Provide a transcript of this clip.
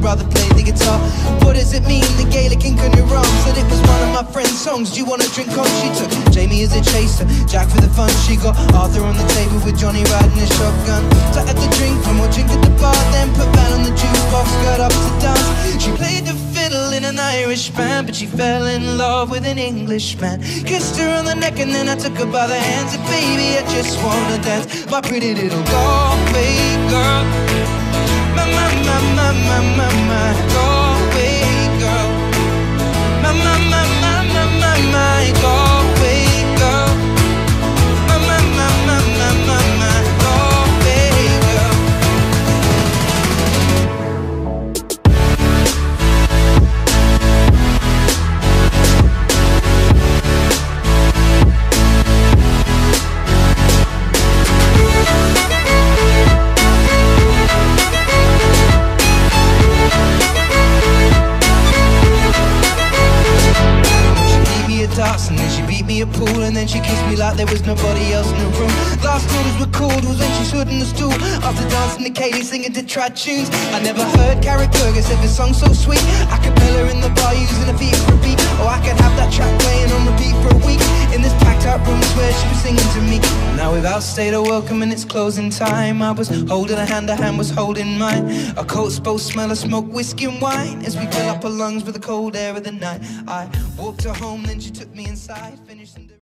rather play the guitar. What does it mean, the Gaelic ink on your arm? Said it was one of my friend's songs. Do you wanna drink on? She took Jamie as a chaser, Jack for the fun. She got Arthur on the table with Johnny riding a shotgun. So I had to drink from what drink at the bar, then put Van on the jukebox, got up to dance. She played the fiddle in an Irish band, but she fell in love with an Englishman. Kissed her on the neck and then I took her by the hands. And baby, I just wanna dance, my pretty little Galway girl. My, my, my, my, my, my, my Galway girl. My, my, my, my, my, my, my Galway girl. My, my, my, my, my, my, my Galway girl. And then she beat me a pool, and then she kissed me like there was nobody else in the room. Last orders were called was when she stood in the stool, after dancing to Katie, singing to trad tunes. I never heard Carrick Fergus ever song so sweet. I could tell her in the bar using a beat for a beat. Oh, I could have that track playing on repeat for a week. In this packed out room where she was singing to me. Now we've outstayed her welcome and it's closing time. I was holding her hand was holding mine. Our coats both smell of smoke, whiskey and wine, as we fill up her lungs with the cold air of the night. I walked her home, then she took me inside, finished